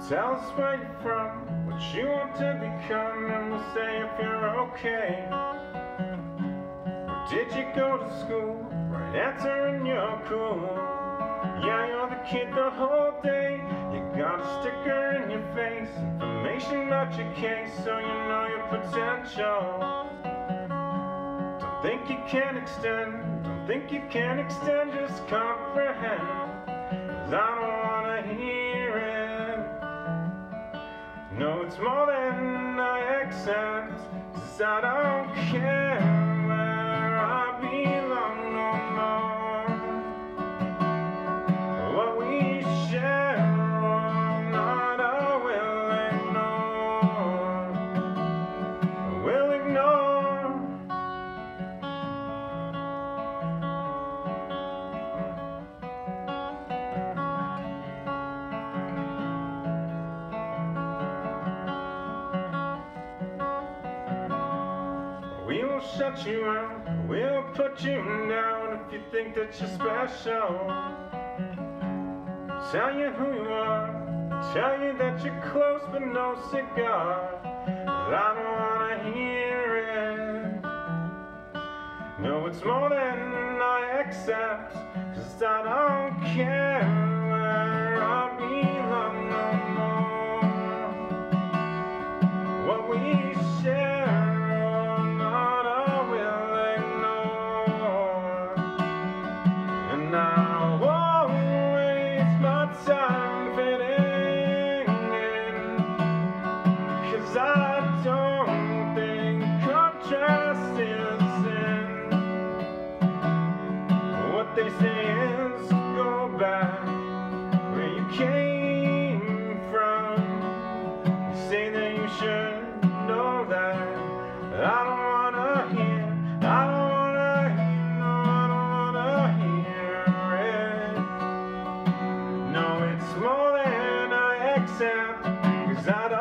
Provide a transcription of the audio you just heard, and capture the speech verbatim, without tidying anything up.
Tell us where you're from, what you want to become, and we'll say if you're okay. Or did you go to school? Right answer and you're cool. Yeah, you're the kid the whole day. You got a sticker in your face, information about your case, so you know your potential. Don't think you can extend, don't think you can extend, just comprehend. 'Cause I don't wanna hear it. No, it's more than I accept, 'cause I don't care where I belong no more. What we share or not, I will ignore. I will ignore. We will shut you out, we'll put you down if you think that you're special. Tell you who you are, tell you that you're close but no cigar. But I don't wanna hear it. No, it's more than I accept, 'cause I don't care where I belong no more. What we share I won't waste my time fitting in, 'cause I don't think contrast is sin. What they say is go back where you came from. You say that you should know that. I don't wanna hear, I don't wanna hear, no, I don't wanna hear. More than I accept, 'cause I don't